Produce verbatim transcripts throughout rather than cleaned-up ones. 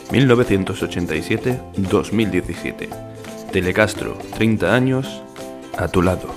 mil novecientos ochenta y siete a dos mil diecisiete. Telecastro, treinta años, a tu lado.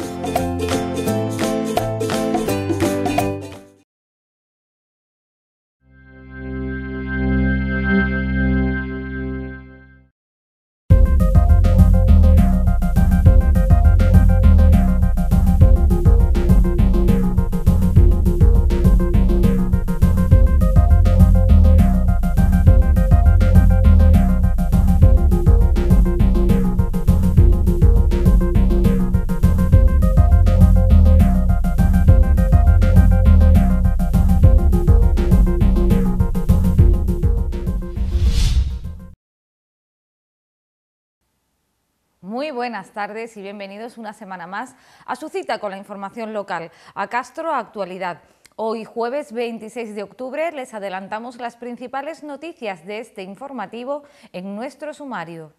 Muy buenas tardes y bienvenidos una semana más a su cita con la información local, a Castro Actualidad. Hoy, jueves veintiséis de octubre, les adelantamos las principales noticias de este informativo en nuestro sumario.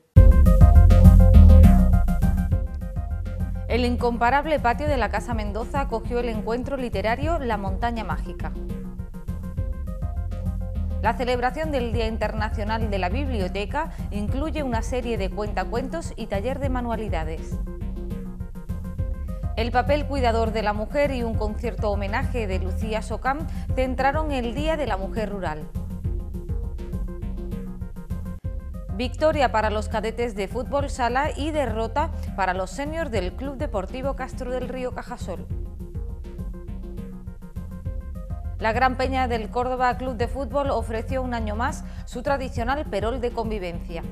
El incomparable patio de la Casa Mendoza acogió el encuentro literario La Montaña Mágica. La celebración del Día Internacional de la Biblioteca incluye una serie de cuentacuentos y taller de manualidades. El papel cuidador de la mujer y un concierto homenaje de Lucía Socam centraron el Día de la Mujer Rural. Victoria para los cadetes de fútbol sala y derrota para los seniors del Club Deportivo Castro del Río Cajasol. La Gran Peña del Córdoba Club de Fútbol ofreció un año más su tradicional perol de convivencia.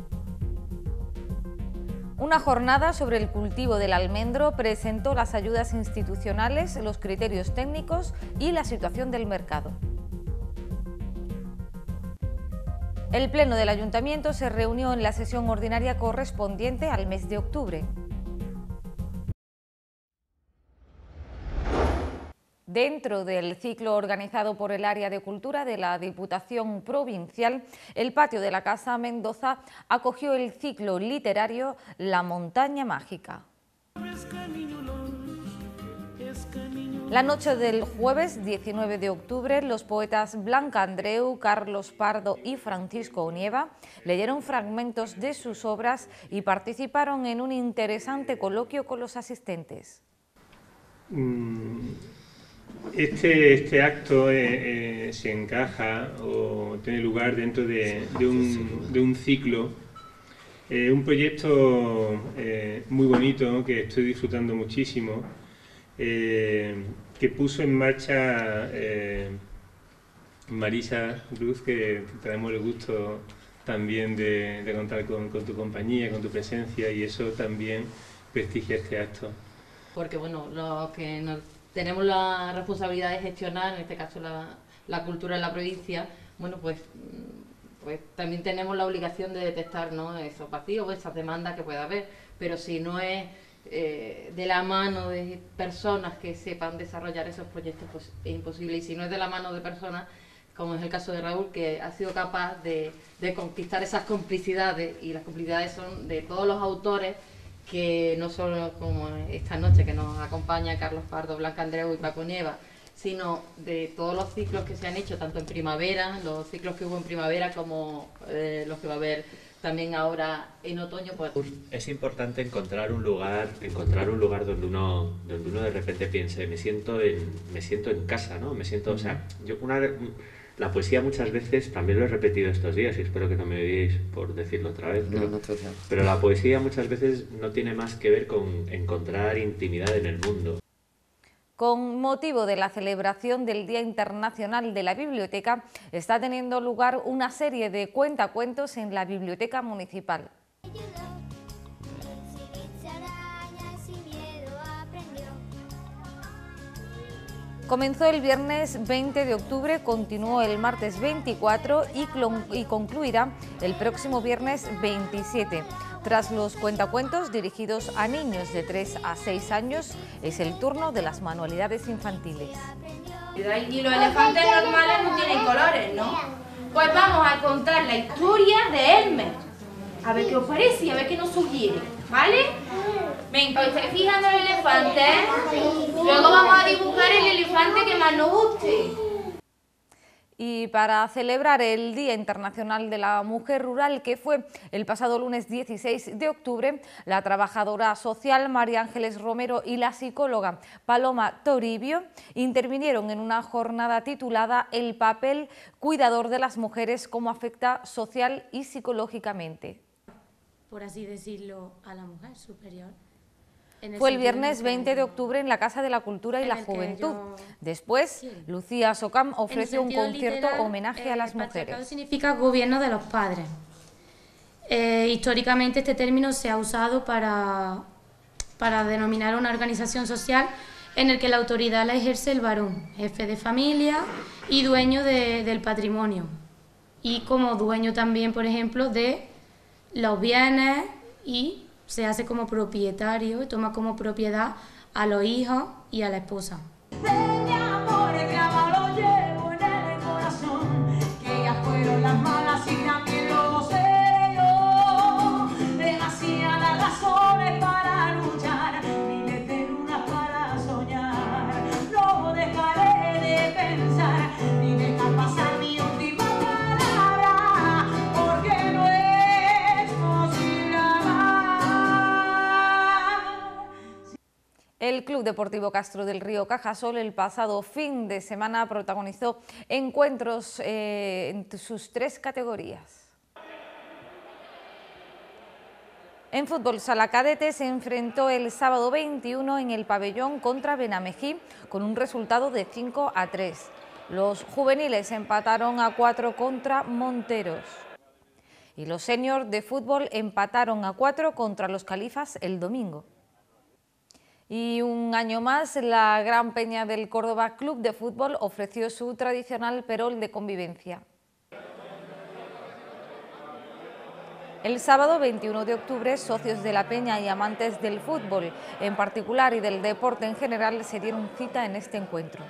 Una jornada sobre el cultivo del almendro presentó las ayudas institucionales, los criterios técnicos y la situación del mercado. El Pleno del Ayuntamiento se reunió en la sesión ordinaria correspondiente al mes de octubre. Dentro del ciclo organizado por el Área de Cultura de la Diputación Provincial, el patio de la Casa Mendoza acogió el ciclo literario La Montaña Mágica. La noche del jueves diecinueve de octubre, los poetas Blanca Andreu, Carlos Pardo y Francisco Onieva leyeron fragmentos de sus obras y participaron en un interesante coloquio con los asistentes. Mm. Este, este acto eh, eh, se encaja o tiene lugar dentro de, de, un, de un ciclo, eh, un proyecto eh, muy bonito que estoy disfrutando muchísimo, eh, que puso en marcha eh, Marisa Cruz, que tenemos el gusto también de, de contar con, con tu compañía, con tu presencia, y eso también prestigia este acto. Porque bueno, lo que nos tenemos la responsabilidad de gestionar, en este caso la, la cultura en la provincia, bueno, pues, pues también tenemos la obligación de detectar, ¿no?, esos vacíos o esas demandas que pueda haber, pero si no es eh, de la mano de personas que sepan desarrollar esos proyectos, pues es imposible. Y si no es de la mano de personas, como es el caso de Raúl, que ha sido capaz de, de conquistar esas complicidades, y las complicidades son de todos los autores, que no solo como esta noche que nos acompaña Carlos Pardo, Blanca Andreu y Paco Nieva, sino de todos los ciclos que se han hecho, tanto en primavera, los ciclos que hubo en primavera, como eh, los que va a haber también ahora en otoño. Pues. Es importante encontrar un lugar, encontrar un lugar donde uno, donde uno de repente piense, me siento en, me siento en casa, ¿no? Me siento, o sea, yo una la poesía muchas veces, también lo he repetido estos días y espero que no me odiéis por decirlo otra vez, pero, no, no te pero la poesía muchas veces no tiene más que ver con encontrar intimidad en el mundo. Con motivo de la celebración del Día Internacional de la Biblioteca, está teniendo lugar una serie de cuentacuentos en la Biblioteca Municipal. Comenzó el viernes veinte de octubre, continuó el martes veinticuatro y, y concluirá el próximo viernes veintisiete. Tras los cuentacuentos dirigidos a niños de tres a seis años, es el turno de las manualidades infantiles. Y los elefantes normales no tienen colores, ¿no? Pues vamos a contar la historia de Hermes. A ver qué os parece y a ver qué nos sugiere, ¿vale? Venga, os estáis fijando en el elefante, luego vamos a dibujar el elefante que más nos guste. Y para celebrar el Día Internacional de la Mujer Rural, que fue el pasado lunes dieciséis de octubre, la trabajadora social María Ángeles Romero y la psicóloga Paloma Toribio intervinieron en una jornada titulada El papel cuidador de las mujeres, cómo afecta social y psicológicamente. Por así decirlo, a la mujer superior. Fue el viernes veinte de octubre en la Casa de la Cultura y la Juventud. Yo... Después, sí. Lucía Socam ofreció un concierto literal, homenaje eh, a las mujeres. Patriarcado significa gobierno de los padres. Eh, históricamente este término se ha usado para, para denominar una organización social en el que la autoridad la ejerce el varón, jefe de familia y dueño de, del patrimonio. Y como dueño también, por ejemplo, de los bienes y se hace como propietario y toma como propiedad a los hijos y a la esposa. El Club Deportivo Castro del Río Cajasol el pasado fin de semana protagonizó encuentros eh, en sus tres categorías. En fútbol sala cadete se enfrentó el sábado veintiuno en el pabellón contra Benamejí con un resultado de cinco a tres. Los juveniles empataron a cuatro contra Monteros. Y los seniors de fútbol empataron a cuatro contra los Califas el domingo. Y un año más, la Gran Peña del Córdoba Club de Fútbol ofreció su tradicional perol de convivencia. El sábado veintiuno de octubre, socios de la Peña y amantes del fútbol en particular y del deporte en general se dieron cita en este encuentro.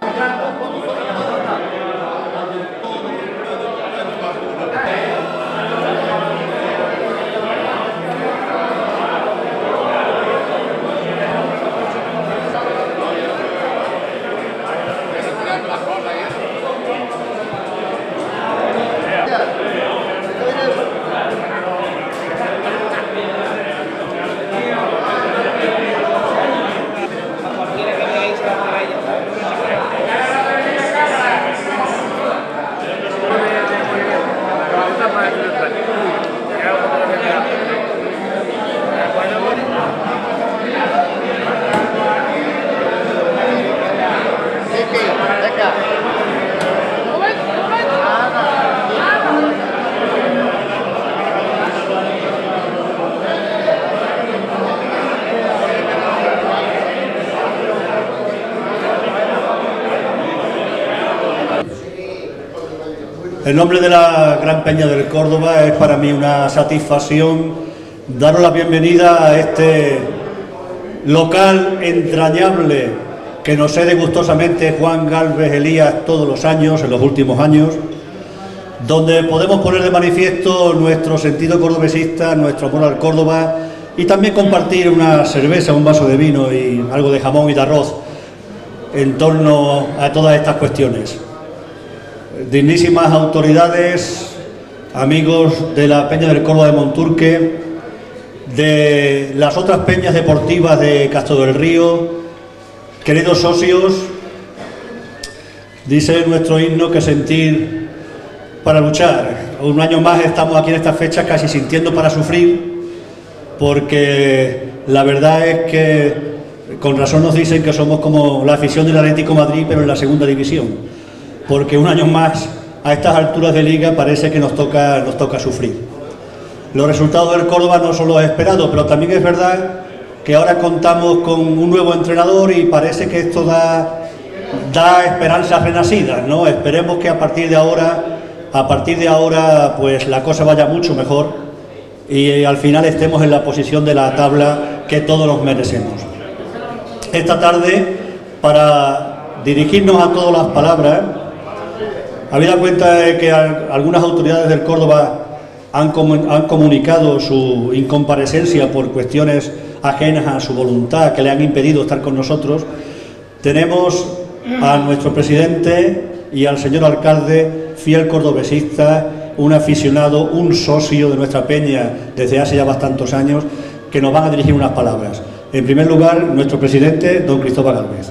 En nombre de la Gran Peña del Córdoba es para mí una satisfacción daros la bienvenida a este local entrañable que nos cede gustosamente Juan Galvez Elías todos los años, en los últimos años, donde podemos poner de manifiesto nuestro sentido cordobesista, nuestro amor al Córdoba y también compartir una cerveza, un vaso de vino y algo de jamón y de arroz en torno a todas estas cuestiones. Dignísimas autoridades, amigos de la Peña del Córdoba de Monturque, de las otras peñas deportivas de Castro del Río, queridos socios, dice nuestro himno que sentir para luchar. Un año más estamos aquí en esta fecha casi sintiendo para sufrir, porque la verdad es que con razón nos dicen que somos como la afición del Atlético de Madrid, pero en la segunda división. Porque un año más, a estas alturas de liga, parece que nos toca, nos toca sufrir. Los resultados del Córdoba no son los esperados, pero también es verdad que ahora contamos con un nuevo entrenador y parece que esto da, da esperanzas renacidas, ¿no? Esperemos que a partir de ahora, a partir de ahora, pues la cosa vaya mucho mejor y al final estemos en la posición de la tabla que todos nos merecemos. Esta tarde, para dirigirnos a todas las palabras, habida cuenta de que algunas autoridades del Córdoba han, comun han comunicado su incomparecencia por cuestiones ajenas a su voluntad que le han impedido estar con nosotros, tenemos a nuestro presidente y al señor alcalde, fiel cordobesista, un aficionado, un socio de nuestra peña desde hace ya bastantes años, que nos van a dirigir unas palabras. En primer lugar, nuestro presidente, don Cristóbal Gálvez.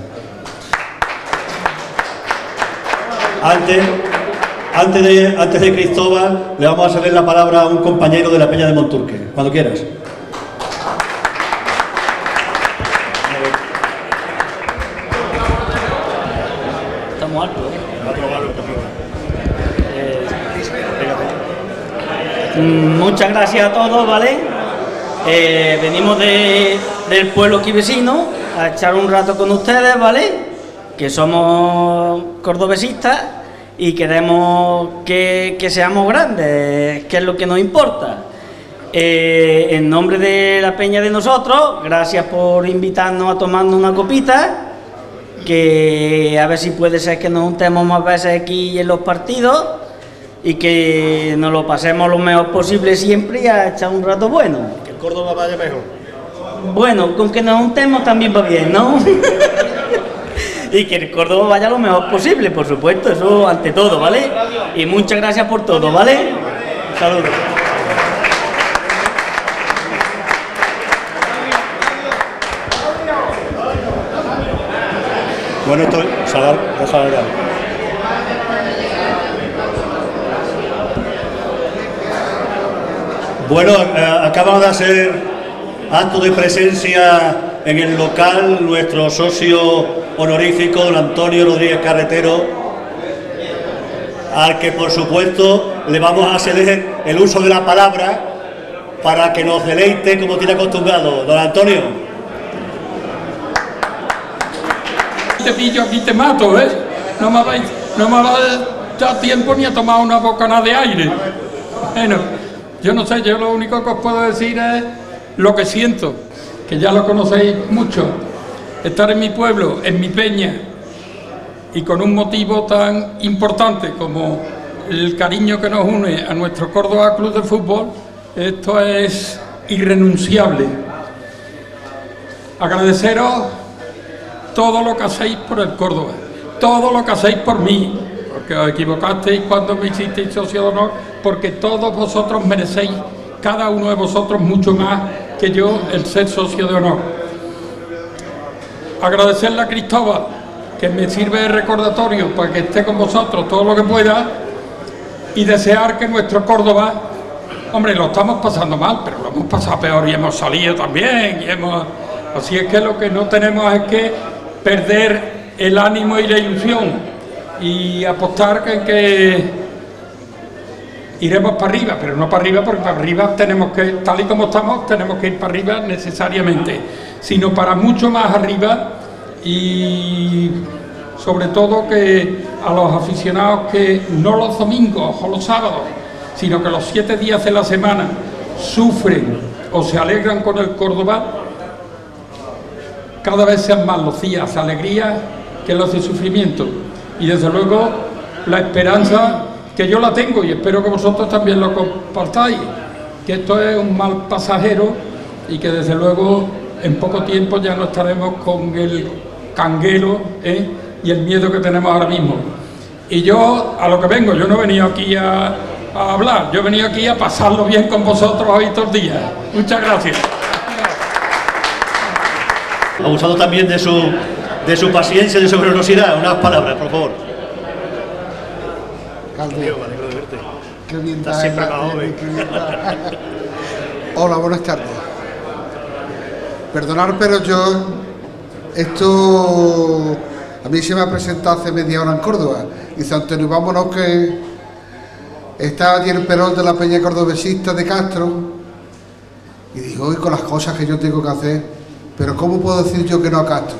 Antes, antes, de, antes de Cristóbal, le vamos a ceder la palabra a un compañero de la peña de Monturque. Cuando quieras. Estamos altos, ¿eh? Eh, muchas gracias a todos, ¿vale? Eh, venimos de, del pueblo aquí vecino a echar un rato con ustedes, ¿vale? Que somos cordobesistas y queremos que, que seamos grandes, que es lo que nos importa. Eh, en nombre de la peña de nosotros, gracias por invitarnos a tomarnos una copita, que a ver si puede ser que nos juntemos más veces aquí en los partidos y que nos lo pasemos lo mejor posible siempre y a echar un rato bueno. Que el Córdoba vaya mejor. Bueno, con que nos juntemos también va bien, ¿no? Y que el Córdoba vaya lo mejor posible, por supuesto, eso ante todo, ¿vale? Y muchas gracias por todo, ¿vale? Saludos. Bueno, esto, Salar, déjala ya. Bueno, eh, acaban de hacer acto de presencia en el local nuestro socio honorífico, don Antonio Rodríguez Carretero, al que por supuesto le vamos a ceder el uso de la palabra para que nos deleite como tiene acostumbrado. Don Antonio. Te pillo aquí, te mato, ¿eh? No me vais, no me va a dar tiempo ni a tomar una bocanada de aire. Bueno, yo no sé, yo lo único que os puedo decir es lo que siento, que ya lo conocéis mucho. Estar en mi pueblo, en mi peña, y con un motivo tan importante como el cariño que nos une a nuestro Córdoba Club de Fútbol, esto es irrenunciable. Agradeceros todo lo que hacéis por el Córdoba, todo lo que hacéis por mí, porque os equivocasteis cuando me hicisteis socio de honor, porque todos vosotros merecéis, cada uno de vosotros, mucho más que yo, el ser socio de honor. Agradecerle a Cristóbal, que me sirve de recordatorio para que esté con vosotros todo lo que pueda, y desear que nuestro Córdoba, hombre, lo estamos pasando mal, pero lo hemos pasado peor y hemos salido también, y hemos... Así es que lo que no tenemos es que perder el ánimo y la ilusión y apostar en que iremos para arriba, pero no para arriba porque para arriba tenemos que, tal y como estamos, tenemos que ir para arriba necesariamente, sino para mucho más arriba, y sobre todo que a los aficionados que no los domingos o los sábados, sino que los siete días de la semana sufren o se alegran con el Córdoba, cada vez sean más los días de alegría que los de sufrimiento, y desde luego la esperanza que yo la tengo y espero que vosotros también lo compartáis, que esto es un mal pasajero y que desde luego en poco tiempo ya no estaremos con el canguelo ¿eh? y el miedo que tenemos ahora mismo. Y yo a lo que vengo, yo no he venido aquí a, a hablar, yo he venido aquí a pasarlo bien con vosotros hoy todos los días. Muchas gracias. Abusado también de su, de su paciencia y de su generosidad. Unas palabras, por favor. Calde, qué bien está siempre acá, joven. Hola, buenas tardes. Perdonad, pero yo, esto a mí se me ha presentado hace media hora en Córdoba. Dice Antonio, vámonos que está allí el perón de la peña cordobesista de Castro. Y digo, hoy con las cosas que yo tengo que hacer. Pero ¿cómo puedo decir yo que no a Castro?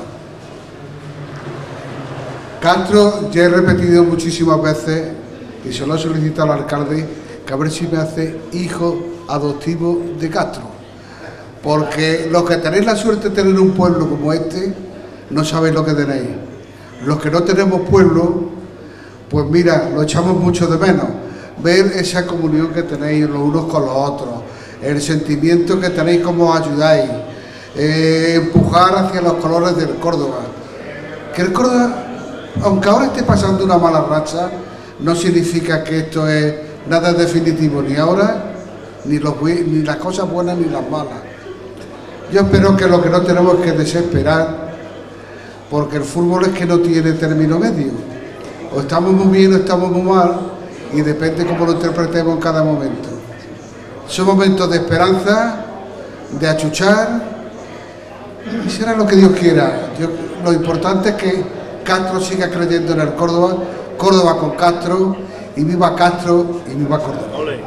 Castro, ya he repetido muchísimas veces, y se lo he solicitado al alcalde, que a ver si me hace hijo adoptivo de Castro. Porque los que tenéis la suerte de tener un pueblo como este, no sabéis lo que tenéis. Los que no tenemos pueblo, pues mira, lo echamos mucho de menos. Ver esa comunión que tenéis los unos con los otros, el sentimiento que tenéis, cómo os ayudáis. Eh, empujar hacia los colores del Córdoba, que el Córdoba aunque ahora esté pasando una mala racha, no significa que esto es nada definitivo, ni ahora, ni, los, ni las cosas buenas ni las malas. Yo espero que lo que no tenemos que desesperar, porque el fútbol es que no tiene término medio. O estamos muy bien o estamos muy mal, y depende cómo lo interpretemos en cada momento. Son momentos de esperanza, de achuchar, y será lo que Dios quiera. Yo, lo importante es que Castro siga creyendo en el Córdoba, Córdoba con Castro, y viva Castro y viva Córdoba.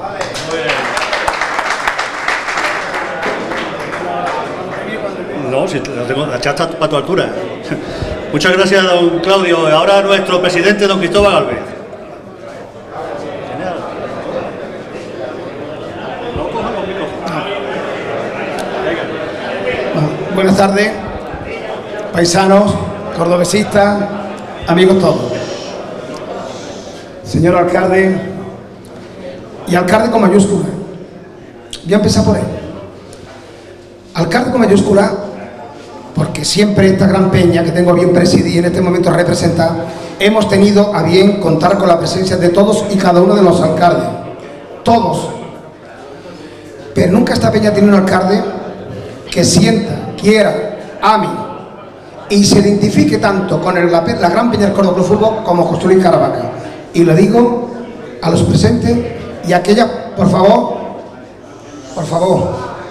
No, si lo tengo, la chata está para tu altura. Muchas gracias, don Claudio. Ahora nuestro presidente, don Cristóbal Galvez. Buenas tardes, paisanos, cordobesistas, amigos todos. Señor alcalde, y alcalde con mayúscula. Voy a empezar por él. Alcalde con mayúscula, porque siempre esta gran peña que tengo a bien presidir y en este momento representar, hemos tenido a bien contar con la presencia de todos y cada uno de los alcaldes. Todos. Pero nunca esta peña tiene un alcalde que sienta, quiera, ame y se identifique tanto con el, la, la gran peña del Córdoba Club de Fútbol como José Luis Caravaca. Y le digo a los presentes y a aquellas, por favor, por favor.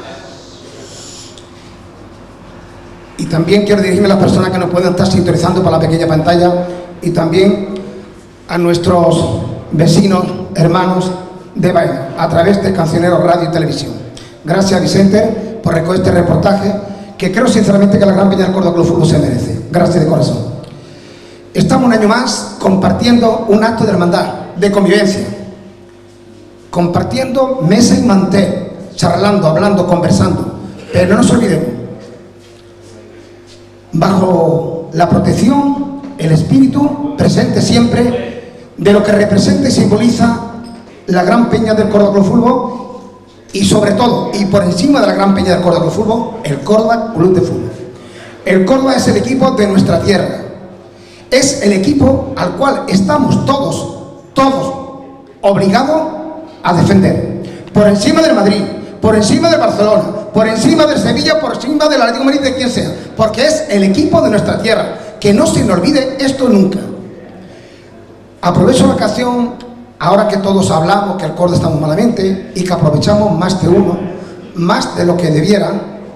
Y también quiero dirigirme a las personas que nos pueden estar sintonizando por la pequeña pantalla y también a nuestros vecinos, hermanos de Baena, a través de Cancionero Radio y Televisión. Gracias, Vicente, por recoger este reportaje que creo sinceramente que la gran peña del Córdoba Club de Fútbol se merece. Gracias de corazón. Estamos un año más compartiendo un acto de hermandad, de convivencia, compartiendo mesa y mantel, charlando, hablando, conversando, pero no nos olvidemos, bajo la protección, el espíritu presente siempre de lo que representa y simboliza la gran peña del Córdoba Club de Fútbol y sobre todo, y por encima de la gran peña del Córdoba Club de Fútbol, el Córdoba Club de Fútbol. El Córdoba es el equipo de nuestra tierra, es el equipo al cual estamos todos, todos obligados a defender. Por encima del Madrid, por encima del Barcelona, por encima del Sevilla, por encima del Atlético de Madrid, de quien sea, porque es el equipo de nuestra tierra. Que no se nos olvide esto nunca. Aprovecho la ocasión, ahora que todos hablamos que el Córdoba está muy malamente y que aprovechamos más de uno, más de lo que debiera,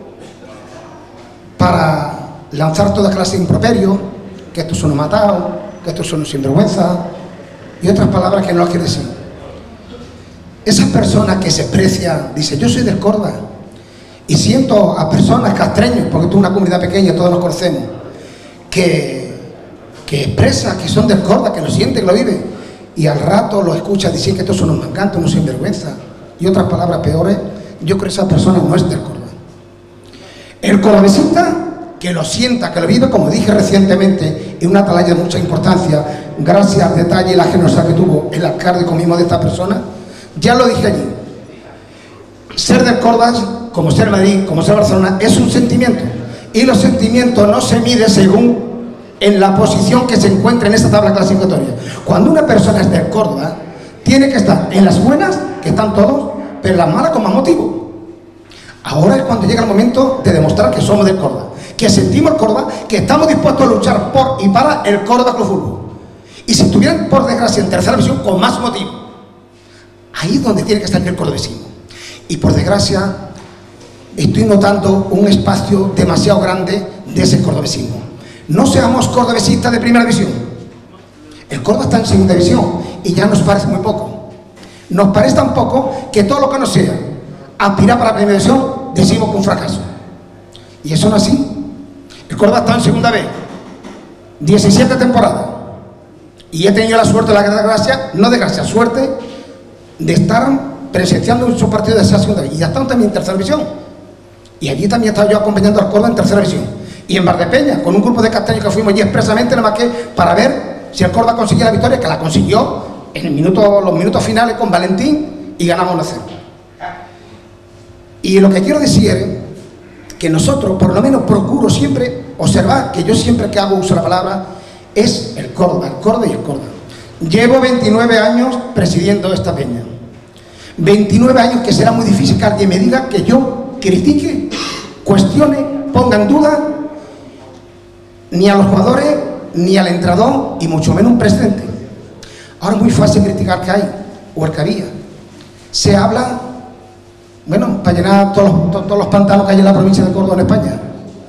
para lanzar toda clase de improperios, que estos son matados, que estos son sinvergüenza y otras palabras que no las quiero decir. Esas personas que se precian, dicen, yo soy del Córdoba y siento a personas castreños, porque tú es una comunidad pequeña, todos nos conocemos, que, que expresa que son del Córdoba, que lo sienten, que lo viven, y al rato lo escuchas decir que estos son unos mangantes, unos sinvergüenza y otras palabras peores. Yo creo que esa persona no es del Córdoba. El cordobesista que lo sienta, que lo vive, como dije recientemente, en una atalaya de mucha importancia, gracias al detalle y la generosidad que tuvo el alcalde conmigo de esta persona, ya lo dije allí. Ser del Córdoba, como ser Madrid, como ser Barcelona, es un sentimiento. Y los sentimientos no se miden según en la posición que se encuentra en esta tabla clasificatoria. Cuando una persona es del Córdoba, tiene que estar en las buenas, que están todos, pero en las malas con más motivo. Ahora es cuando llega el momento de demostrar que somos del Córdoba, que sentimos el Córdoba, que estamos dispuestos a luchar por y para el Córdoba Club de Fútbol. Y si estuvieran, por desgracia, en tercera división, con más motivo. Ahí es donde tiene que estar el cordobesismo. Y por desgracia, estoy notando un espacio demasiado grande de ese cordobesismo. No seamos cordobesistas de primera división. El Córdoba está en segunda división y ya nos parece muy poco. Nos parece tan poco que todo lo que no sea aspirar para la primera división, decimos que un fracaso. Y eso no es así. El Córdoba está en segunda vez, diecisiete temporadas. Y he tenido la suerte, la gracia, no de gracia, suerte, de estar presenciando muchos partidos de esa segunda vez. Y ya están también en tercera división. Y allí también estaba yo acompañando al Córdoba en tercera división. Y en Valdepeña, con un grupo de castaños que fuimos allí expresamente, nada más que para ver si el Córdoba conseguía la victoria, que la consiguió en el minuto, los minutos finales con Valentín y ganamos uno a cero. Y lo que quiero decir es que nosotros, por lo menos procuro siempre observar, que yo siempre que hago uso de la palabra, es el Córdoba, el Córdoba y el Córdoba. Llevo veintinueve años presidiendo esta peña. veintinueve años que será muy difícil que alguien me diga que yo critique, cuestione, ponga en duda ni a los jugadores, ni al entrenador, y mucho menos un presidente. Ahora es muy fácil criticar que hay, o el que había. Se habla, bueno, para llenar todos los, todos los pantanos que hay en la provincia de Córdoba, en España.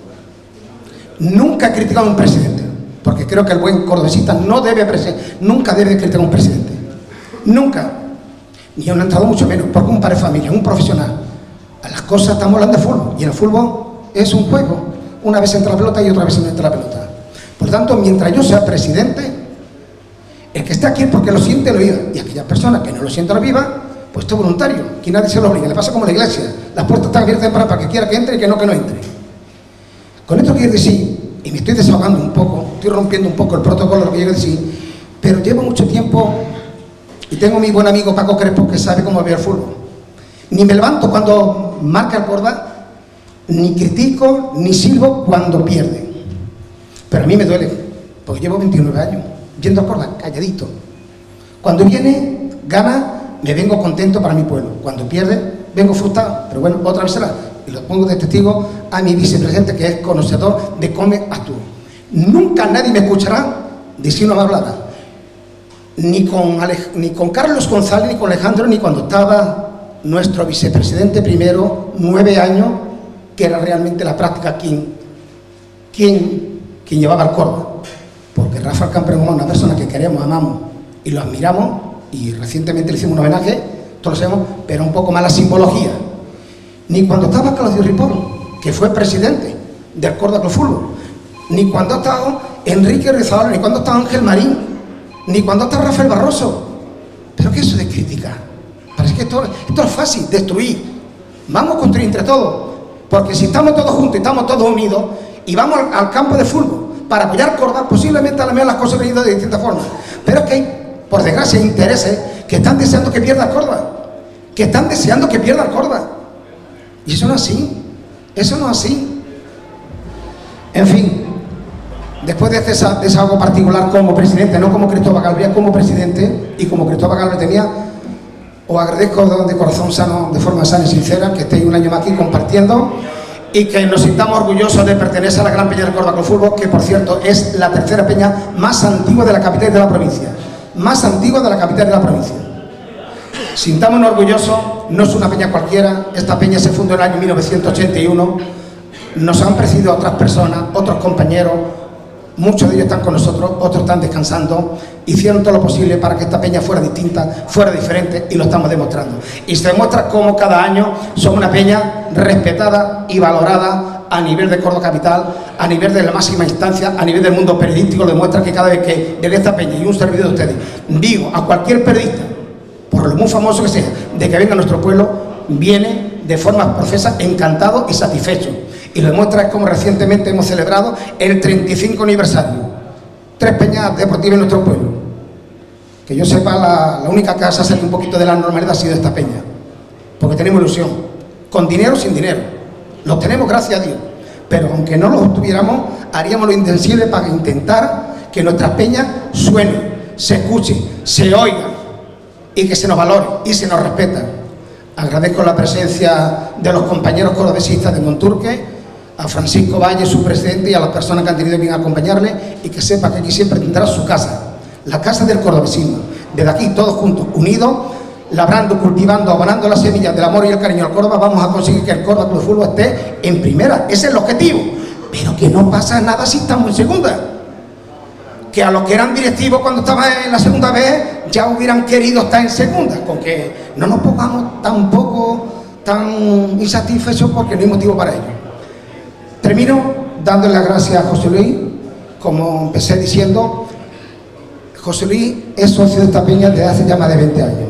Nunca he criticado a un presidente, porque creo que el buen cordobesista no debe, nunca debe criticar a un presidente. Nunca. Ni a un entrenador mucho menos, porque un padre de familia, un profesional. A las cosas estamos hablando de fútbol, y el fútbol es un juego. Una vez entra la pelota y otra vez no entra la pelota. Por tanto, mientras yo sea presidente, el que está aquí es porque lo siente, lo viva. Y aquellas personas que no lo sienten, lo viva, pues esto es voluntario, que nadie se lo obliga. Le pasa como en la iglesia, las puertas están abiertas para, para que quiera que entre y que no, que no entre. Con esto quiero decir, y me estoy desahogando un poco, estoy rompiendo un poco el protocolo de lo que quiero decir, pero llevo mucho tiempo, y tengo a mi buen amigo Paco Crespo, que sabe cómo ve el fútbol. Ni me levanto cuando marca el Córdoba, ni critico, ni silbo cuando pierde. Pero a mí me duele, porque llevo veintinueve años yendo a Córdoba, calladito. Cuando viene, gana, me vengo contento para mi pueblo. Cuando pierde, vengo frustrado. Pero bueno, otra vez será. Y lo pongo de testigo a mi vicepresidente, que es conocedor de cómo actúo. Nunca nadie me escuchará decir una hablada. Ni con, Alej ni con Carlos González, ni con Alejandro, ni cuando estaba nuestro vicepresidente primero, nueve años, que era realmente la práctica quien, quien, quien llevaba el Córdoba. Porque Rafael Campreno es una persona que queremos, amamos y lo admiramos, y recientemente le hicimos un homenaje, todos lo sabemos, pero un poco más la simbología. Ni cuando estaba Claudio Ripoll, que fue presidente del Córdoba Club Fútbol, ni cuando ha estado Enrique Rizabal, ni cuando ha estado Ángel Marín, ni cuando está Rafael Barroso. ¿Pero qué es eso de crítica? Parece que esto, esto es fácil, destruir. Vamos a construir entre todos, porque si estamos todos juntos y estamos todos unidos y vamos al, al campo de fútbol para apoyar Córdoba, posiblemente a lo mejor las cosas han ido de distintas formas. Pero es que hay, por desgracia, intereses que están deseando que pierda el Córdoba, que están deseando que pierda el Córdoba. Y eso no es así, eso no es así. En fin, después de este desahogo particular como presidente, no como Cristóbal Galvez, como presidente, y como Cristóbal Galvez tenía, os agradezco de corazón sano, de forma sana y sincera, que estéis un año más aquí compartiendo y que nos sintamos orgullosos de pertenecer a la Gran Peña del Córdoba Club Fútbol, que por cierto es la tercera peña más antigua de la capital de la provincia, más antigua de la capital de la provincia. Sintámonos orgullosos, no es una peña cualquiera, esta peña se fundó en el año mil novecientos ochenta y uno, nos han precedido otras personas, otros compañeros, muchos de ellos están con nosotros, otros están descansando, hicieron todo lo posible para que esta peña fuera distinta, fuera diferente, y lo estamos demostrando. Y se demuestra cómo cada año somos una peña respetada y valorada a nivel de Córdoba Capital, a nivel de la máxima instancia, a nivel del mundo periodístico. Lo demuestra que cada vez que desde esta peña y un servidor de ustedes digo a cualquier periodista, por lo muy famoso que sea, de que venga a nuestro pueblo, viene de forma profesa encantado y satisfecho. Y lo demuestra como recientemente hemos celebrado el treinta y cinco aniversario. Tres peñas deportivas en nuestro pueblo. Que yo sepa, la, la única que ha salido un poquito de la normalidad ha sido esta peña. Porque tenemos ilusión. Con dinero o sin dinero. Lo tenemos, gracias a Dios. Pero aunque no lo obtuviéramos, haríamos lo indecible para intentar que nuestras peñas suenen, se escuchen, se oigan y que se nos valore y se nos respeta. Agradezco la presencia de los compañeros cordobesistas de Monturque, a Francisco Valle, su presidente, y a las personas que han tenido bien acompañarle, y que sepa que aquí siempre tendrá su casa, la casa del cordobesismo. Desde aquí, todos juntos, unidos, labrando, cultivando, abonando las semillas del amor y el cariño al Córdoba, vamos a conseguir que el Córdoba Club Fútbol esté en primera. Ese es el objetivo. Pero que no pasa nada si estamos en segunda. Que a los que eran directivos cuando estaban en la segunda vez ya hubieran querido estar en segunda, con que no nos pongamos tampoco tan insatisfechos porque no hay motivo para ello. Termino dándole las gracias a José Luis. Como empecé diciendo, José Luis es socio de esta peña desde hace ya más de veinte años.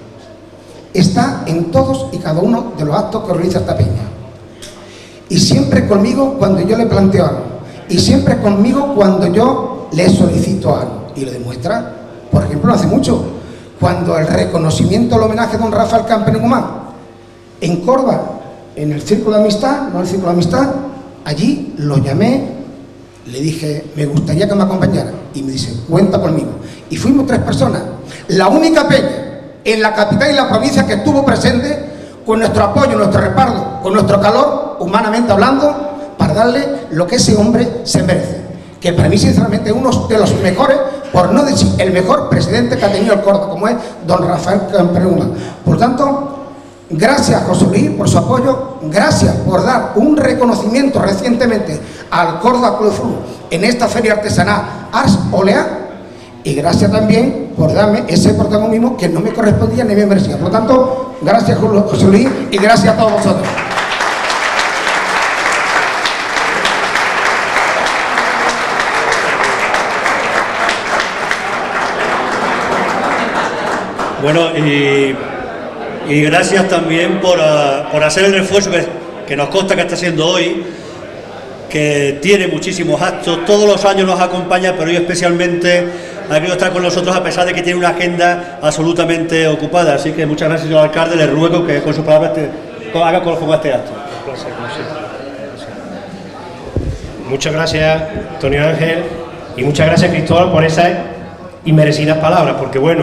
Está en todos y cada uno de los actos que organiza esta peña. Y siempre conmigo cuando yo le planteo algo. Y siempre conmigo cuando yo le solicito algo. Y lo demuestra, por ejemplo, no hace mucho, cuando el reconocimiento, el homenaje de don Rafael Campreno Guzmán en Córdoba, en el Círculo de Amistad, no el Círculo de Amistad, allí lo llamé Le dije, me gustaría que me acompañara. Y me dice, cuenta conmigo. Y fuimos tres personas. La única peña en la capital y la provincia que estuvo presente con nuestro apoyo, nuestro respaldo, con nuestro calor, humanamente hablando, para darle lo que ese hombre se merece. Que para mí, sinceramente, es uno de los mejores, por no decir el mejor presidente que ha tenido el Córdoba, como es don Rafael Campanella. Por tanto, gracias, José Luis, por su apoyo. Gracias por dar un reconocimiento recientemente al Córdoba Club de Fútbol en esta feria artesanal Ars Olea. Y gracias también por darme ese protagonismo que no me correspondía ni me merecía. Por lo tanto, gracias, José Luis, y gracias a todos vosotros. Bueno, y, y gracias también por, uh, por hacer el refuerzo que, que nos consta que está haciendo hoy, que tiene muchísimos actos, todos los años nos acompaña, pero hoy especialmente ha querido estar con nosotros a pesar de que tiene una agenda absolutamente ocupada. Así que muchas gracias, señor alcalde, le ruego que con sus palabras te, haga con este acto. Muchas gracias, Antonio Ángel, y muchas gracias, Cristóbal, por esas inmerecidas palabras, porque bueno,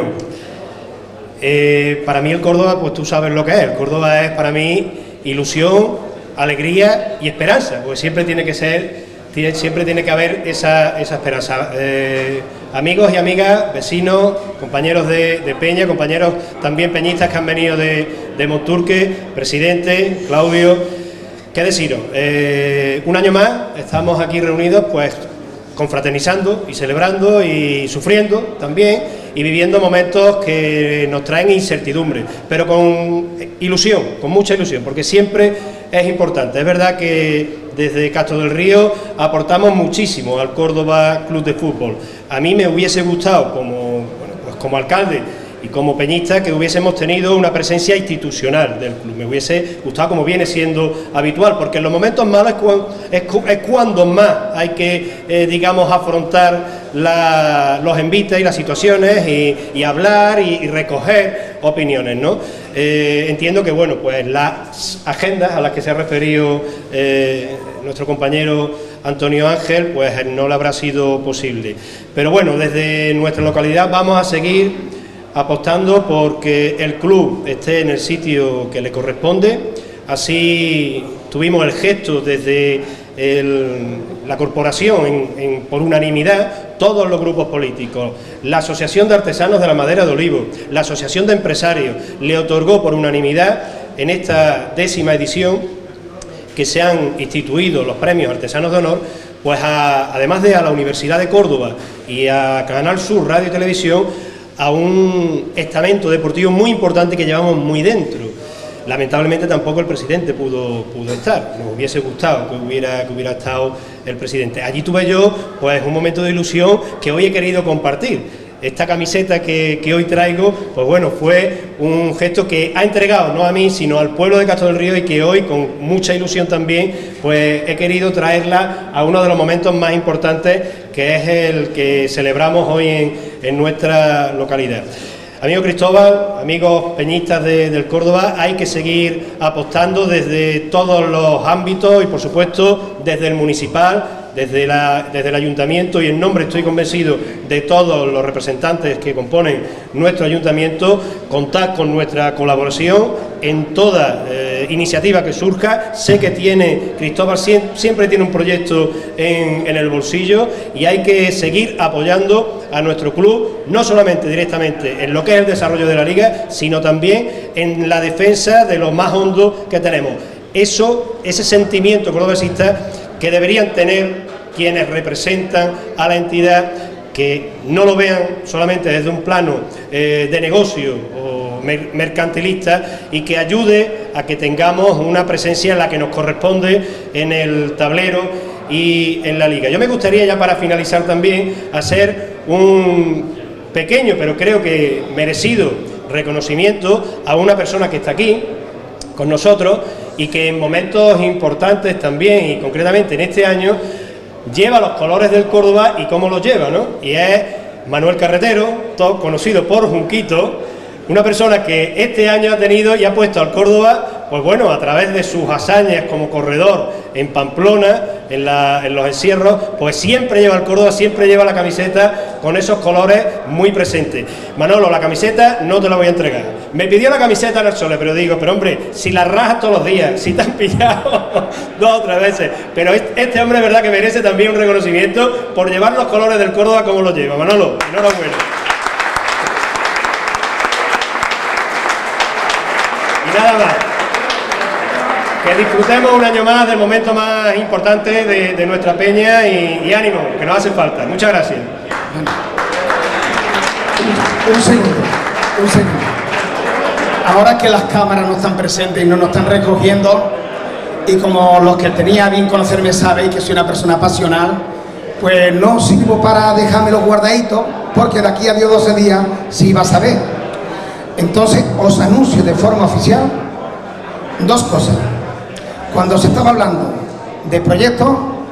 eh, para mí el Córdoba, pues tú sabes lo que es, el Córdoba es para mí ilusión, alegría y esperanza, porque siempre tiene que ser, tiene, siempre tiene que haber esa, esa esperanza. Eh, amigos y amigas, vecinos, compañeros de, de Peña, compañeros también peñistas que han venido de, de Monturque, presidente, Claudio, qué deciros, eh, un año más estamos aquí reunidos pues confraternizando y celebrando y sufriendo también y viviendo momentos que nos traen incertidumbre, pero con ilusión, con mucha ilusión, porque siempre es importante. Es verdad que desde Castro del Río aportamos muchísimo al Córdoba Club de Fútbol. A mí me hubiese gustado, como, bueno, pues como alcalde y como peñista, que hubiésemos tenido una presencia institucional del club. Me hubiese gustado, como viene siendo habitual, porque en los momentos malos es cuando, es, es cuando más hay que, eh, digamos, afrontar la, los envites y las situaciones y, y hablar y, y recoger opiniones, ¿no? Eh, entiendo que, bueno, pues las agendas a las que se ha referido eh, nuestro compañero Antonio Ángel, pues no le habrá sido posible. Pero bueno, desde nuestra localidad vamos a seguir apostando porque el club esté en el sitio que le corresponde. Así tuvimos el gesto desde el, la corporación en, en, por unanimidad, todos los grupos políticos, la Asociación de Artesanos de la Madera de Olivo, la Asociación de Empresarios, le otorgó por unanimidad en esta décima edición que se han instituido los premios Artesanos de Honor, pues a, además de a la Universidad de Córdoba y a Canal Sur Radio y Televisión, a un estamento deportivo muy importante que llevamos muy dentro. Lamentablemente tampoco el presidente pudo, pudo estar, nos hubiese gustado que hubiera, que hubiera estado el presidente. Allí tuve yo pues un momento de ilusión que hoy he querido compartir. Esta camiseta que, que hoy traigo, pues bueno, fue un gesto que ha entregado no a mí, sino al pueblo de Castro del Río y que hoy, con mucha ilusión también, pues he querido traerla a uno de los momentos más importantes, que es el que celebramos hoy en, en nuestra localidad. Amigo Cristóbal, amigos peñistas de, del Córdoba, hay que seguir apostando desde todos los ámbitos y, por supuesto, desde el municipal, desde, la, desde el ayuntamiento, y en nombre, estoy convencido, de todos los representantes que componen nuestro ayuntamiento, contad con nuestra colaboración en toda eh, iniciativa que surja. Sé que tiene, Cristóbal siempre, siempre tiene un proyecto en, en el bolsillo y hay que seguir apoyando a nuestro club, no solamente directamente en lo que es el desarrollo de la liga, sino también en la defensa de lo más hondo que tenemos. Eso, ese sentimiento cordobesista que deberían tener quienes representan a la entidad, que no lo vean solamente desde un plano eh, de negocio o mer mercantilista, y que ayude a que tengamos una presencia en la que nos corresponde en el tablero y en la liga. Yo me gustaría, ya para finalizar también, hacer un pequeño, pero creo que merecido, reconocimiento a una persona que está aquí con nosotros y que en momentos importantes también, y concretamente en este año, lleva los colores del Córdoba. Y cómo los lleva, ¿no? Y es Manuel Carretero, todo conocido por Junquito, una persona que este año ha tenido y ha puesto al Córdoba, pues bueno, a través de sus hazañas como corredor en Pamplona, en, la, en los encierros, pues siempre lleva el Córdoba, siempre lleva la camiseta con esos colores muy presentes. Manolo, la camiseta no te la voy a entregar. Me pidió la camiseta en el Sole, pero digo, pero hombre, si la rajas todos los días, si te han pillado dos o tres veces, pero este hombre es verdad que merece también un reconocimiento por llevar los colores del Córdoba como los lleva. Manolo, enhorabuena. Y nada más. Que disfrutemos un año más del momento más importante de, de nuestra peña y, y ánimo, que nos hace falta. Muchas gracias. Un segundo, un segundo. Ahora que las cámaras no están presentes y no nos están recogiendo, y como los que tenía bien conocerme sabéis que soy una persona pasional, pues no sirvo para dejármelo guardadito, porque de aquí a Dios doce días sí vas a ver. Entonces os anuncio de forma oficial dos cosas. Cuando se estaba hablando de proyectos,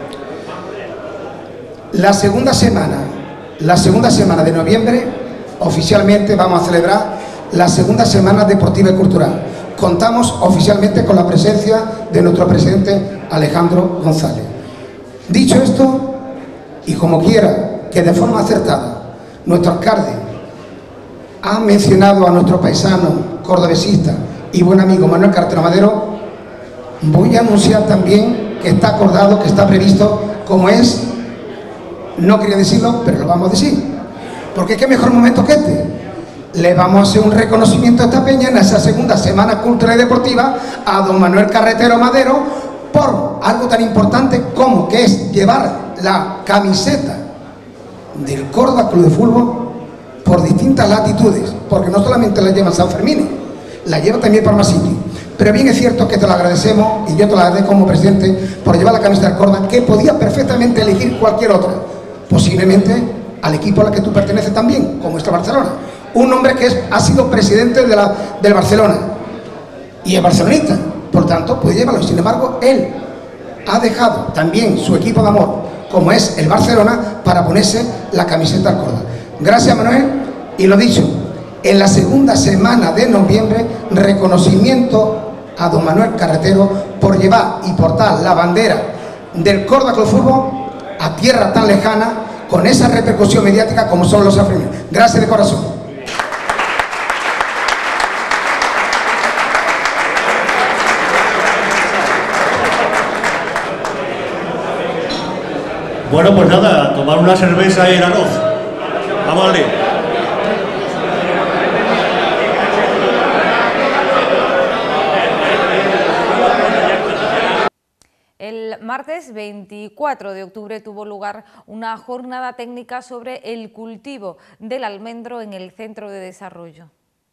la segunda semana, la segunda semana de noviembre, oficialmente vamos a celebrar la segunda semana deportiva y cultural. Contamos oficialmente con la presencia de nuestro presidente Alejandro González. Dicho esto, y como quiera que de forma acertada nuestro alcalde ha mencionado a nuestro paisano cordobesista y buen amigo Manuel Carretero Madero, voy a anunciar también que está acordado, que está previsto, como es, no quería decirlo, pero lo vamos a decir, porque qué mejor momento que este. Le vamos a hacer un reconocimiento a esta peña en esa segunda semana cultural y deportiva a don Manuel Carretero Madero por algo tan importante como que es llevar la camiseta del Córdoba Club de Fútbol por distintas latitudes, porque no solamente la lleva San Fermín, la lleva también por más sitios. Pero bien es cierto que te lo agradecemos, y yo te lo agradezco como presidente, por llevar la camiseta del Córdoba, que podía perfectamente elegir cualquier otra, posiblemente al equipo al que tú perteneces también, como es el Barcelona. Un hombre que es, ha sido presidente de la, del Barcelona y es barcelonista, por tanto puede llevarlo. Sin embargo, él ha dejado también su equipo de amor, como es el Barcelona, para ponerse la camiseta al Córdoba. Gracias, Manuel, y lo dicho, en la segunda semana de noviembre, reconocimiento a don Manuel Carretero por llevar y portar la bandera del Córdoba Club de Fútbol a tierra tan lejana, con esa repercusión mediática como son los sanfermines. Gracias de corazón. Bueno, pues nada, tomar una cerveza y el arroz. Vamos a ver. El martes veinticuatro de octubre tuvo lugar una jornada técnica sobre el cultivo del almendro en el Centro de Desarrollo.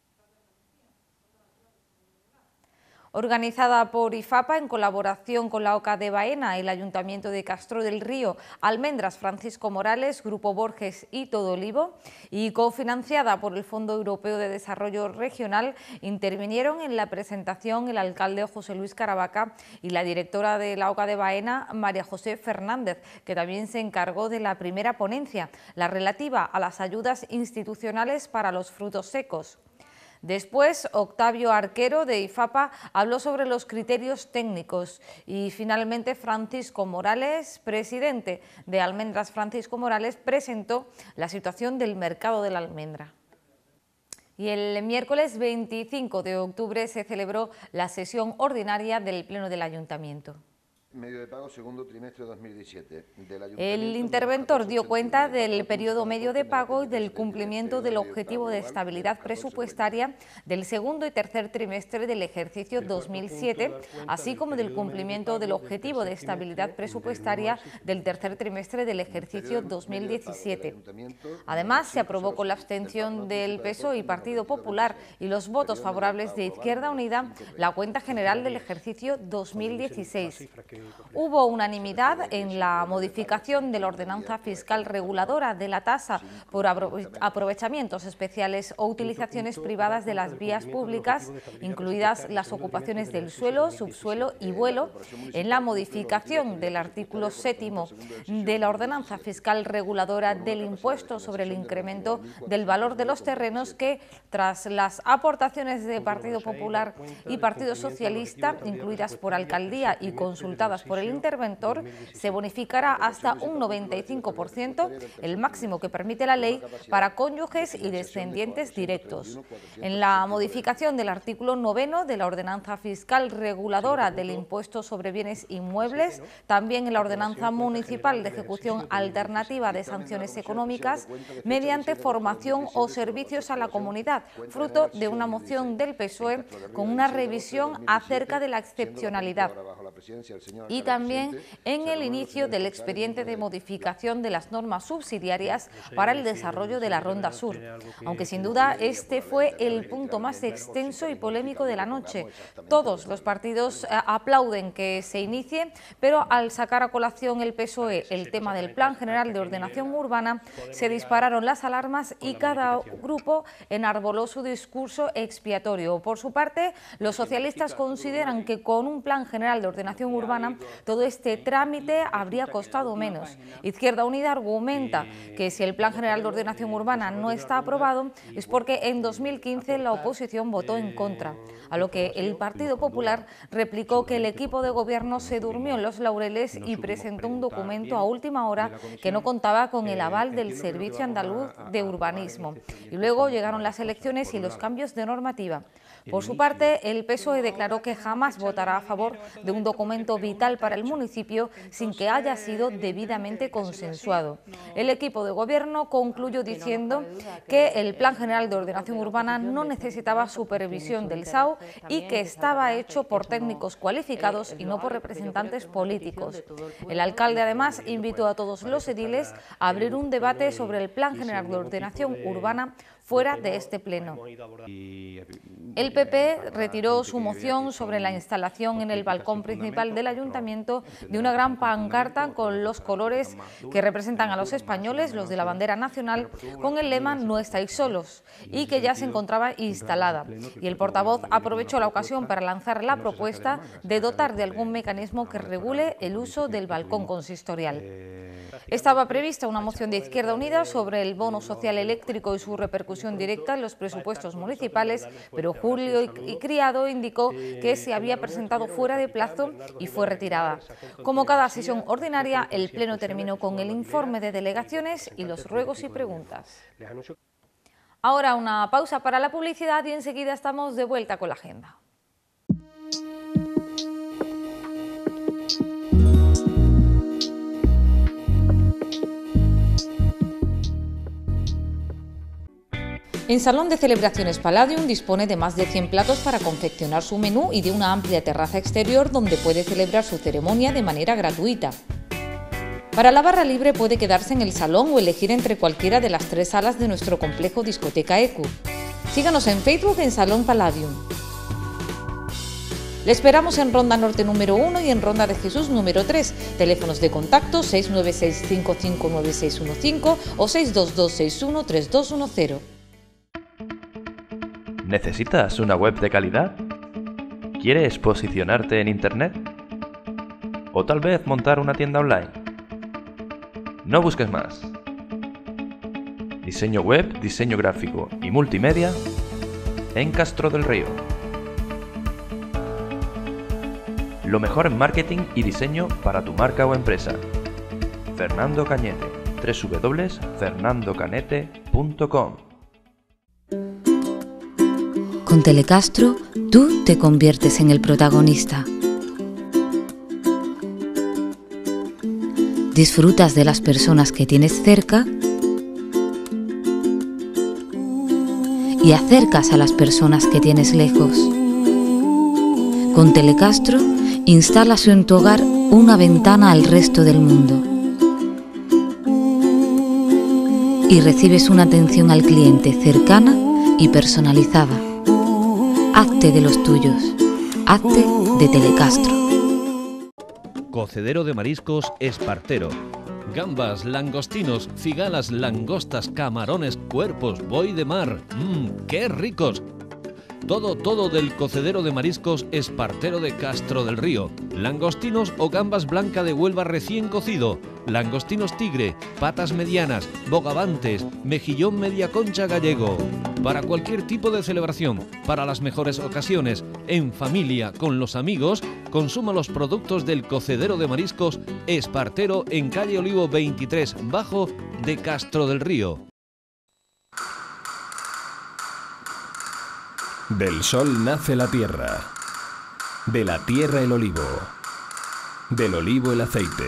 Organizada por IFAPA en colaboración con la OCA de Baena, el Ayuntamiento de Castro del Río, Almendras Francisco Morales, Grupo Borges y Todo Olivo, y cofinanciada por el Fondo Europeo de Desarrollo Regional, intervinieron en la presentación el alcalde José Luis Caravaca y la directora de la OCA de Baena, María José Fernández, que también se encargó de la primera ponencia, la relativa a las ayudas institucionales para los frutos secos. Después, Octavio Arquero, de IFAPA, habló sobre los criterios técnicos y finalmente Francisco Morales, presidente de Almendras Francisco Morales, presentó la situación del mercado de la almendra. Y el miércoles veinticinco de octubre se celebró la sesión ordinaria del Pleno del Ayuntamiento. Medio de pago segundo trimestre de dos mil diecisiete. El interventor dio cuenta del periodo medio de pago y del cumplimiento del objetivo de estabilidad presupuestaria del segundo y tercer trimestre del ejercicio dos mil siete, así como del cumplimiento del objetivo de estabilidad presupuestaria del tercer trimestre del ejercicio dos mil diecisiete. Además, se aprobó con la abstención del P S O E y Partido Popular y los votos favorables de Izquierda Unida la cuenta general del ejercicio dos mil dieciséis. Hubo unanimidad en la modificación de la ordenanza fiscal reguladora de la tasa por aprovechamientos especiales o utilizaciones privadas de las vías públicas, incluidas las ocupaciones del suelo, subsuelo y vuelo, en la modificación del artículo séptimo de la ordenanza fiscal reguladora del impuesto sobre el incremento del valor de los terrenos que, tras las aportaciones de Partido Popular y Partido Socialista, incluidas por alcaldía y consultadas presentadas por el interventor se bonificará hasta un noventa y cinco por ciento, el máximo que permite la ley para cónyuges y descendientes directos. En la modificación del artículo noveno de la ordenanza fiscal reguladora del impuesto sobre bienes inmuebles, también en la ordenanza municipal de ejecución alternativa de sanciones económicas, mediante formación o servicios a la comunidad, fruto de una moción del P S O E con una revisión acerca de la excepcionalidad, y también en el inicio del expediente de modificación de las normas subsidiarias para el desarrollo de la Ronda Sur, aunque sin duda este fue el punto más extenso y polémico de la noche. Todos los partidos eh, aplauden que se inicie, pero al sacar a colación el P S O E el tema del Plan General de Ordenación Urbana, se dispararon las alarmas y cada grupo enarboló su discurso expiatorio. Por su parte, los socialistas consideran que con un Plan General de Ordenación Urbana todo este trámite habría costado menos. Izquierda Unida argumenta que si el Plan General de Ordenación Urbana no está aprobado es porque en dos mil quince la oposición votó en contra, a lo que el Partido Popular replicó que el equipo de gobierno se durmió en los laureles y presentó un documento a última hora que no contaba con el aval del Servicio Andaluz de Urbanismo. Y luego llegaron las elecciones y los cambios de normativa. Por su parte, el P S O E declaró que jamás votará a favor de un documento vital para el municipio sin que haya sido debidamente consensuado. El equipo de gobierno concluyó diciendo que el Plan General de Ordenación Urbana no necesitaba supervisión del S A U y que estaba hecho por técnicos cualificados y no por representantes políticos. El alcalde además invitó a todos los ediles a abrir un debate sobre el Plan General de Ordenación Urbana fuera de este pleno. El P P retiró su moción sobre la instalación en el balcón principal del Ayuntamiento de una gran pancarta con los colores que representan a los españoles, los de la bandera nacional, con el lema "No estáis solos", y que ya se encontraba instalada. Y el portavoz aprovechó la ocasión para lanzar la propuesta de dotar de algún mecanismo que regule el uso del balcón consistorial. Estaba prevista una moción de Izquierda Unida sobre el bono social eléctrico y su repercusión directa en los presupuestos municipales, pero Julio y Criado indicó que se había presentado fuera de plazo y fue retirada. Como cada sesión ordinaria, el Pleno terminó con el informe de delegaciones y los ruegos y preguntas. Ahora una pausa para la publicidad y enseguida estamos de vuelta con la agenda. En Salón de Celebraciones Palladium dispone de más de cien platos para confeccionar su menú y de una amplia terraza exterior donde puede celebrar su ceremonia de manera gratuita. Para la barra libre puede quedarse en el salón o elegir entre cualquiera de las tres salas de nuestro complejo Discoteca E Q. Síganos en Facebook en Salón Palladium. Le esperamos en Ronda Norte número uno y en Ronda de Jesús número tres. Teléfonos de contacto seis nueve seis cinco cinco nueve seis uno cinco o seis dos dos seis uno tres dos uno cero. ¿Necesitas una web de calidad? ¿Quieres posicionarte en Internet? ¿O tal vez montar una tienda online? No busques más. Diseño web, diseño gráfico y multimedia en Castro del Río. Lo mejor en marketing y diseño para tu marca o empresa. Fernando Cañete, doble u doble u doble u punto fernando canete punto com. Con Telecastro, tú te conviertes en el protagonista. Disfrutas de las personas que tienes cerca y acercas a las personas que tienes lejos. Con Telecastro, instalas en tu hogar una ventana al resto del mundo y recibes una atención al cliente cercana y personalizada. Hazte de los tuyos. Hazte de Telecastro. Cocedero de mariscos Espartero. Gambas, langostinos, cigalas, langostas, camarones, cuerpos, buey de mar. ¡Mmm, qué ricos! Todo, todo del cocedero de mariscos Espartero de Castro del Río. Langostinos o gambas blanca de Huelva recién cocido. Langostinos tigre, patas medianas, bogavantes, mejillón media concha gallego. Para cualquier tipo de celebración, para las mejores ocasiones, en familia, con los amigos, consuma los productos del cocedero de mariscos Espartero en calle Olivo veintitrés Bajo de Castro del Río. Del sol nace la tierra, de la tierra el olivo, del olivo el aceite.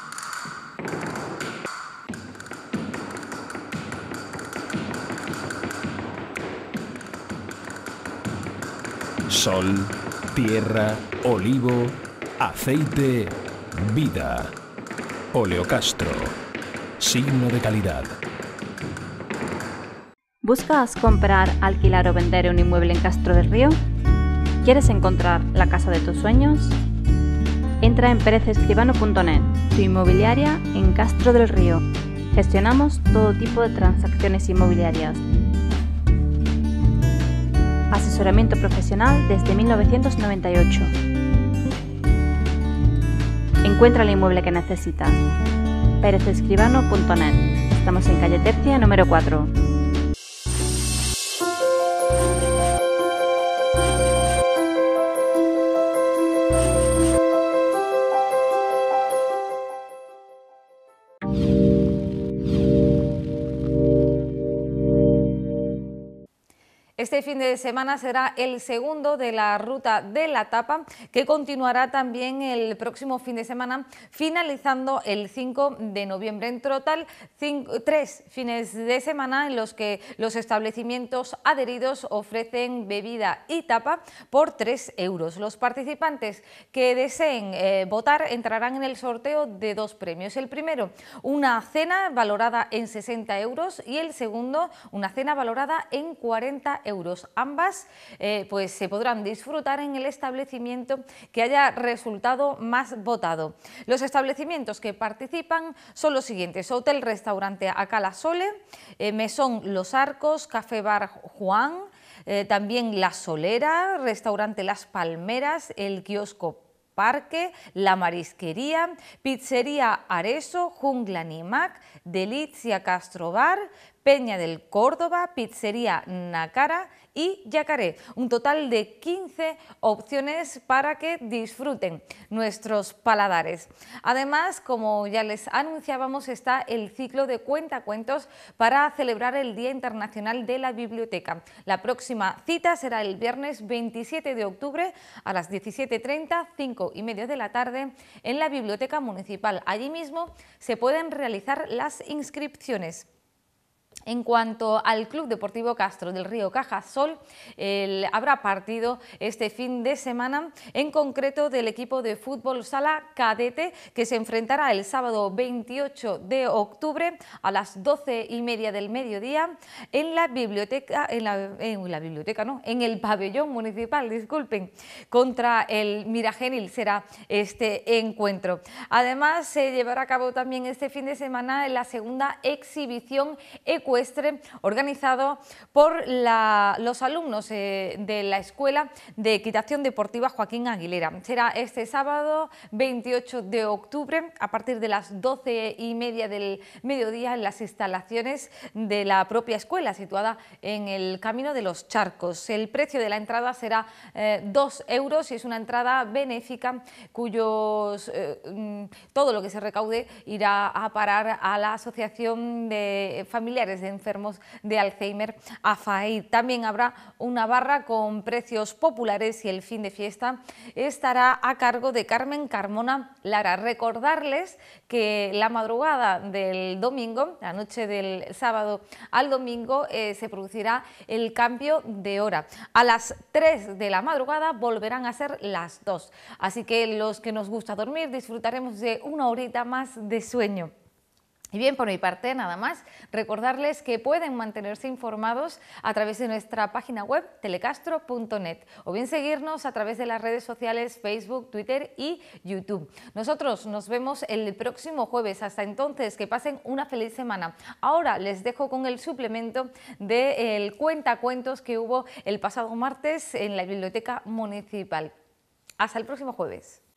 Sol, tierra, olivo, aceite, vida. Oleocastro, signo de calidad. ¿Buscas comprar, alquilar o vender un inmueble en Castro del Río? ¿Quieres encontrar la casa de tus sueños? Entra en perez escribano punto net, tu inmobiliaria en Castro del Río. Gestionamos todo tipo de transacciones inmobiliarias. Asesoramiento profesional desde mil novecientos noventa y ocho. Encuentra el inmueble que necesitas. perez escribano punto net. Estamos en calle Tercia, número cuatro. Este fin de semana será el segundo de la Ruta de la Tapa, que continuará también el próximo fin de semana, finalizando el cinco de noviembre. En total, cinco, tres fines de semana en los que los establecimientos adheridos ofrecen bebida y tapa por tres euros. Los participantes que deseen eh, votar entrarán en el sorteo de dos premios. El primero, una cena valorada en sesenta euros, y el segundo, una cena valorada en cuarenta euros. Euros. Ambas eh, pues se podrán disfrutar en el establecimiento que haya resultado más votado. Los establecimientos que participan son los siguientes: Hotel Restaurante Acala Sole, eh, Mesón Los Arcos, Café Bar Juan, eh, también La Solera, Restaurante Las Palmeras, el Kiosco Parque, La Marisquería, Pizzería Areso, Jungla Nimac, Delicia Castrobar, Peña del Córdoba, Pizzería Nacara y Yacaré. Un total de quince opciones para que disfruten nuestros paladares. Además, como ya les anunciábamos, está el ciclo de cuentacuentos para celebrar el Día Internacional de la Biblioteca. La próxima cita será el viernes veintisiete de octubre a las diecisiete treinta, cinco y media de la tarde, en la Biblioteca Municipal. Allí mismo se pueden realizar las inscripciones. En cuanto al Club Deportivo Castro del Río Cajasol, el, habrá partido este fin de semana, en concreto del equipo de fútbol sala cadete, que se enfrentará el sábado veintiocho de octubre a las doce y media del mediodía en la biblioteca, en la, en la biblioteca no, en el pabellón municipal, disculpen, contra el Miragenil será este encuentro. Además, se llevará a cabo también este fin de semana la segunda exhibición ecuestre organizado por la, los alumnos eh, de la Escuela de Equitación Deportiva Joaquín Aguilera. Será este sábado veintiocho de octubre a partir de las doce y media del mediodía en las instalaciones de la propia escuela, situada en el Camino de los Charcos. El precio de la entrada será eh, dos euros y es una entrada benéfica cuyos eh, todo lo que se recaude irá a parar a la Asociación de Familiares de Enfermos de Alzheimer, AFAID. También habrá una barra con precios populares y el fin de fiesta estará a cargo de Carmen Carmona Lara. Recordarles que la madrugada del domingo, la noche del sábado al domingo, eh, se producirá el cambio de hora. A las tres de la madrugada volverán a ser las dos. Así que los que nos gusta dormir disfrutaremos de una horita más de sueño. Y bien, por mi parte, nada más, recordarles que pueden mantenerse informados a través de nuestra página web telecastro punto net o bien seguirnos a través de las redes sociales Facebook, Twitter y YouTube. Nosotros nos vemos el próximo jueves. Hasta entonces, que pasen una feliz semana. Ahora les dejo con el suplemento del cuentacuentos que hubo el pasado martes en la Biblioteca Municipal. Hasta el próximo jueves.